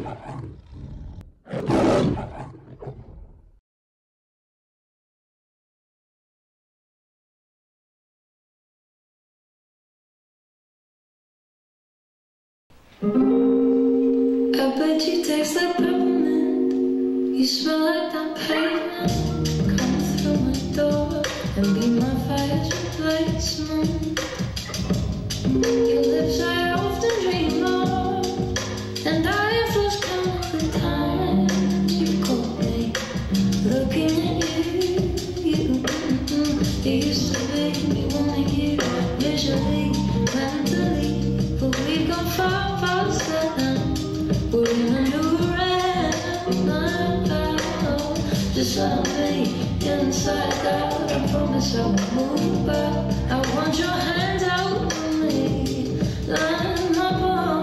I bet you taste like peppermint. You smell like that pavement. Come through my door and be my fire's replacement. Your lips I often dream of, and I have lost count of the times you called me. Looking at you used to make me wanting you visually, mentally, but we've gone far faster now. We're in a new realm now. Just let me inside out. I promise I won't move out. I want your hands out on me, like my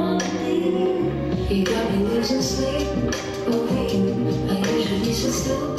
body. You got me losing sleep over you. I usually sit still.